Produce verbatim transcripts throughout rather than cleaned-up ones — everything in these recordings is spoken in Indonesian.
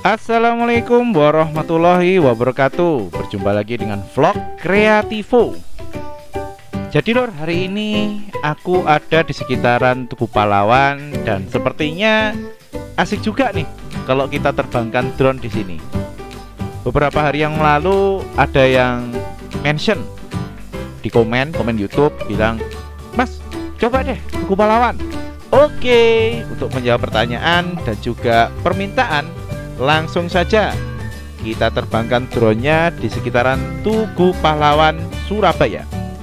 Assalamualaikum warahmatullahi wabarakatuh. Berjumpa lagi dengan vlog Kreativo. Jadi lor, hari ini aku ada di sekitaran Tugu Pahlawan dan sepertinya asik juga nih kalau kita terbangkan drone di sini. Beberapa hari yang lalu ada yang mention di komen komen YouTube bilang, "Mas, coba deh Tugu Pahlawan." Oke, untuk menjawab pertanyaan dan juga permintaan, langsung saja kita terbangkan drone-nya di sekitaran Tugu Pahlawan, Surabaya.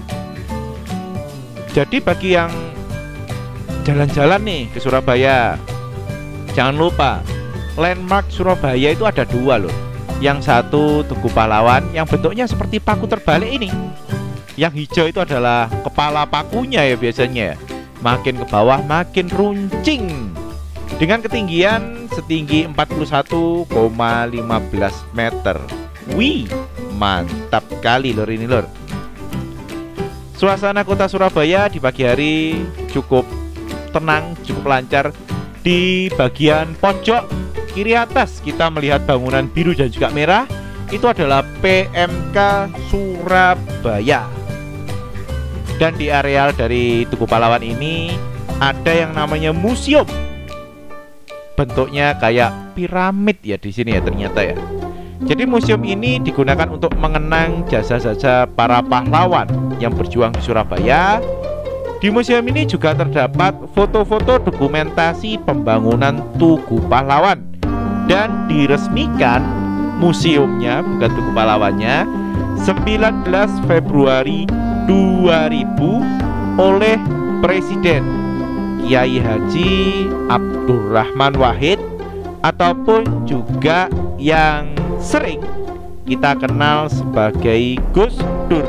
Jadi bagi yang jalan-jalan nih ke Surabaya, jangan lupa landmark Surabaya itu ada dua loh. Yang satu Tugu Pahlawan yang bentuknya seperti paku terbalik ini. Yang hijau itu adalah kepala pakunya ya biasanya. Makin ke bawah makin runcing, dengan ketinggian setinggi empat puluh satu koma lima belas meter. Wih, mantap kali lor ini lor. Suasana kota Surabaya di pagi hari cukup tenang, cukup lancar. Di bagian pojok kiri atas kita melihat bangunan biru dan juga merah. Itu adalah P M K Surabaya. Dan di areal dari Tugu Pahlawan ini ada yang namanya museum. Bentuknya kayak piramid ya di sini ya ternyata ya. Jadi museum ini digunakan untuk mengenang jasa-jasa para pahlawan yang berjuang di Surabaya. Di museum ini juga terdapat foto-foto dokumentasi pembangunan Tugu Pahlawan. Dan diresmikan museumnya, bukan Tugu Pahlawannya, sembilan belas Februari dua ribu oleh Presiden Kiai Haji Abdurrahman Wahid, ataupun juga yang sering kita kenal sebagai Gus Dur.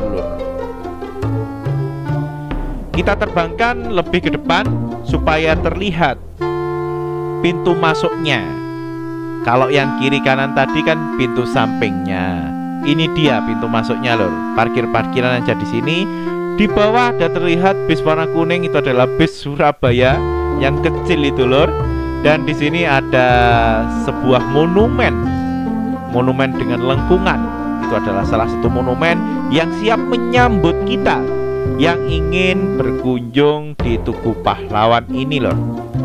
Kita terbangkan lebih ke depan supaya terlihat pintu masuknya. Kalau yang kiri kanan tadi kan pintu sampingnya. Ini dia pintu masuknya lor. Parkir-parkiran aja di sini. Di bawah ada terlihat bis warna kuning, itu adalah bis Surabaya yang kecil itu lor. Dan di sini ada sebuah monumen. Monumen dengan lengkungan. Itu adalah salah satu monumen yang siap menyambut kita yang ingin berkunjung di Tugu Pahlawan ini lor.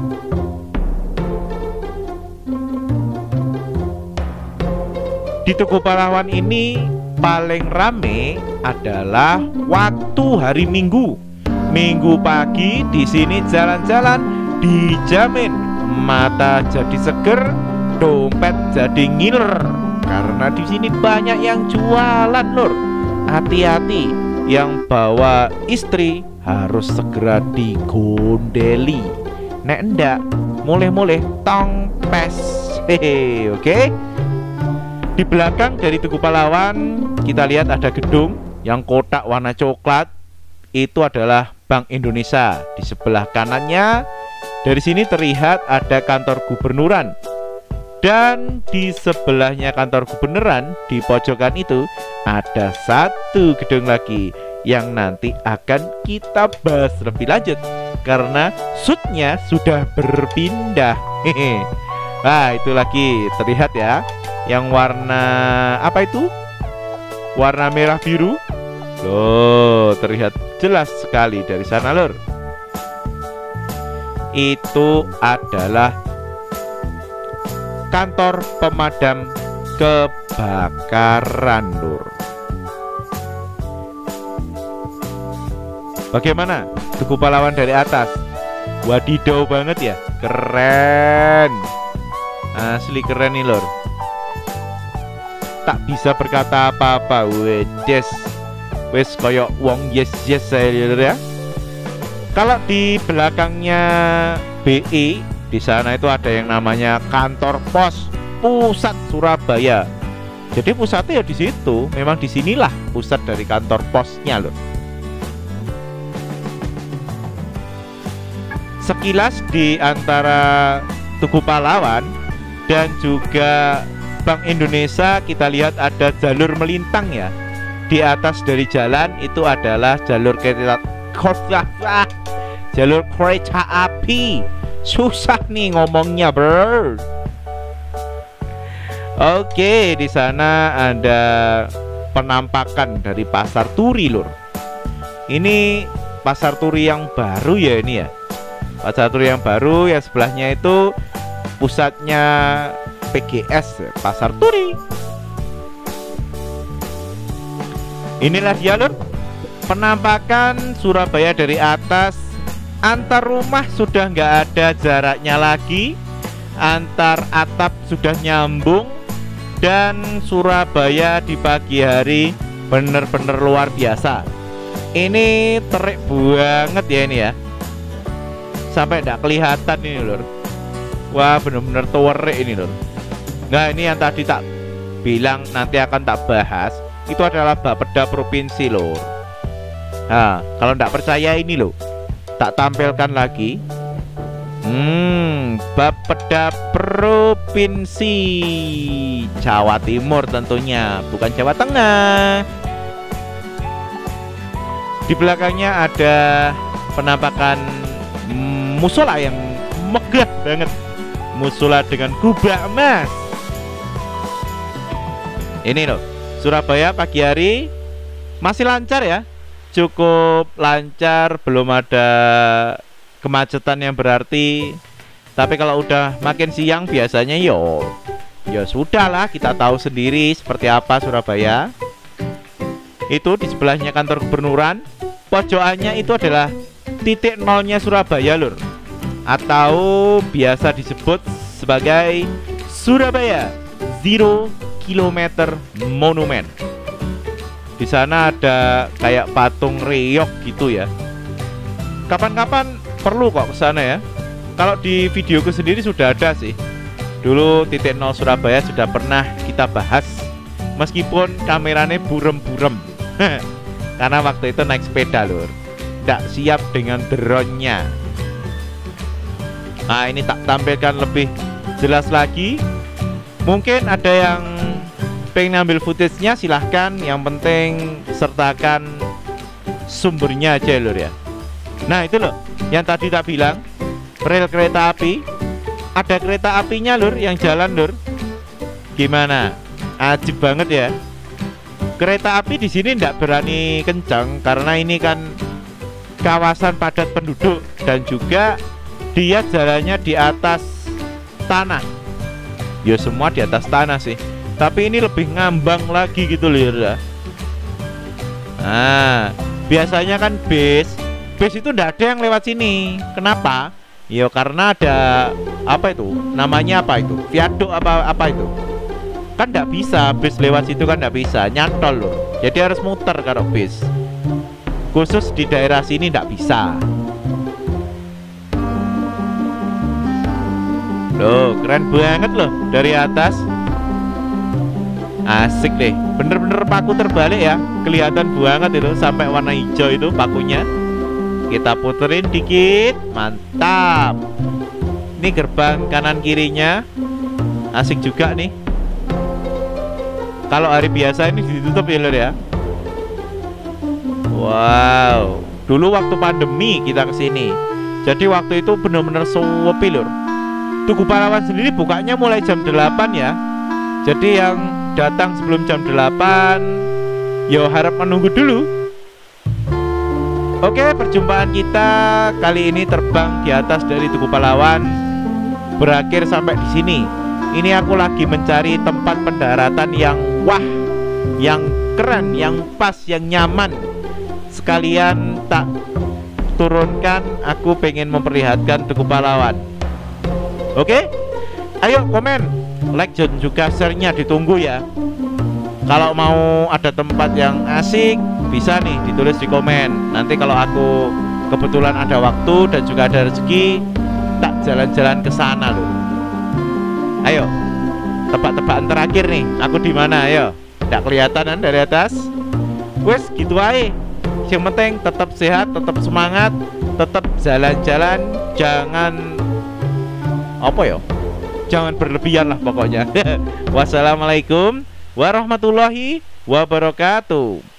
Di Tugu Pahlawan ini paling rame adalah waktu hari Minggu. Minggu pagi di sini jalan-jalan dijamin mata jadi seger, dompet jadi ngiler. Karena di sini banyak yang jualan lor. Hati-hati, yang bawa istri harus segera digondeli. Nek enggak, mulai-mulai tong pes. Hehe, oke? Okay? Di belakang dari Tugu Pahlawan kita lihat ada gedung yang kotak warna coklat. Itu adalah Bank Indonesia. Di sebelah kanannya dari sini terlihat ada kantor gubernuran. Dan di sebelahnya kantor gubernuran, di pojokan itu ada satu gedung lagi yang nanti akan kita bahas lebih lanjut karena shootnya sudah berpindah. Hehe. Nah itu lagi terlihat ya, yang warna apa itu? Warna merah biru. Loh, terlihat jelas sekali dari sana lor. Itu adalah kantor pemadam kebakaran lor. Bagaimana Tugu Pahlawan dari atas? Wadidaw banget ya, keren. Asli keren nih lor. Tak bisa berkata apa-apa. Wedes, wes koyok wong yes yes saya ya. Kalau di belakangnya B I, di sana itu ada yang namanya kantor pos pusat Surabaya. Jadi pusatnya ya di situ. Memang disinilah pusat dari kantor posnya loh. Sekilas di antara Tugu Pahlawan dan juga Bank Indonesia kita lihat ada jalur melintang ya. Di atas dari jalan itu adalah jalur kereta jalur kereta api. Susah nih ngomongnya bro. Oke, di sana ada penampakan dari pasar Turi, Lur. Ini pasar Turi yang baru ya ini ya. Pasar Turi yang baru, yang sebelahnya itu pusatnya P G S, Pasar Turi. Inilah dia, Lur, penampakan Surabaya dari atas. Antar rumah sudah nggak ada jaraknya lagi, antar atap sudah nyambung. Dan Surabaya di pagi hari bener-bener luar biasa. Ini terik banget ya ini ya, sampai tidak kelihatan ini, Lur. Wah, bener-bener terik ini, Lur. Nah, ini yang tadi tak bilang nanti akan tak bahas, itu adalah Bapeda Provinsi, Lur. Nah, kalau tidak percaya ini loh, tak tampilkan lagi. Hmm, Bapeda Provinsi Jawa Timur tentunya, bukan Jawa Tengah. Di belakangnya ada penampakan musola yang megah banget. Musola dengan kubah emas. Ini loh, Surabaya pagi hari masih lancar ya. Cukup lancar, belum ada kemacetan yang berarti. Tapi kalau udah makin siang biasanya yo ya sudahlah, kita tahu sendiri seperti apa Surabaya. Itu di sebelahnya kantor gubernuran, pojokannya itu adalah titik nolnya Surabaya, Lur, atau biasa disebut sebagai Surabaya Zero Kilometer Monument. Di sana ada kayak patung reok gitu ya. Kapan-kapan perlu kok ke sana ya. Kalau di videoku sendiri sudah ada sih. Dulu titik nol Surabaya sudah pernah kita bahas, meskipun kameranya burem-burem. Karena waktu itu naik sepeda, Lur, tidak siap dengan drone-nya. Nah, ini tak tampilkan lebih jelas lagi. Mungkin ada yang pengen ngambil footage-nya, silahkan. Yang penting sertakan sumbernya aja, Lur ya. Nah, itu loh yang tadi tak bilang, rel kereta api. Ada kereta apinya, Lur, yang jalan, Lur. Gimana? Ajib banget ya. Kereta api di sini tidak berani kencang karena ini kan kawasan padat penduduk, dan juga dia jalannya di atas tanah. Ya semua di atas tanah sih, tapi ini lebih ngambang lagi gitu, Lur ya. Nah, biasanya kan bis bis itu tidak ada yang lewat sini. Kenapa? Ya karena ada apa itu namanya, apa itu viaduk apa apa itu, kan tidak bisa bis lewat situ, kan tidak bisa, nyantol loh. Jadi harus muter kalau bis, khusus di daerah sini tidak bisa. Loh, keren banget loh dari atas. Asik deh, bener-bener paku terbalik ya, kelihatan banget itu sampai warna hijau itu pakunya. Kita puterin dikit, mantap. Ini gerbang kanan kirinya asik juga nih. Kalau hari biasa ini ditutup ya, Lur ya. Wow, dulu waktu pandemi kita kesini, jadi waktu itu bener-bener sepi, Lur. Tugu Pahlawan sendiri bukanya mulai jam delapan ya. Jadi yang datang sebelum jam delapan, yo harap menunggu dulu. Oke, perjumpaan kita kali ini terbang di atas dari Tugu Pahlawan berakhir sampai di sini. Ini aku lagi mencari tempat pendaratan yang wah, yang keren, yang pas, yang nyaman. Sekalian tak turunkan, aku pengen memperlihatkan Tugu Pahlawan. Oke, ayo komen, like dan juga share-nya ditunggu ya. Kalau mau ada tempat yang asik, bisa nih ditulis di komen. Nanti kalau aku kebetulan ada waktu dan juga ada rezeki, tak jalan-jalan ke sana loh. Ayo, tebak-tebakan terakhir nih, aku di mana? Ayo, tidak kelihatan kan dari atas? Wes gitu aja. Yang penting tetap sehat, tetap semangat, tetap jalan-jalan, jangan apa ya? Jangan berlebihan lah pokoknya. Wassalamualaikum warahmatullahi wabarakatuh.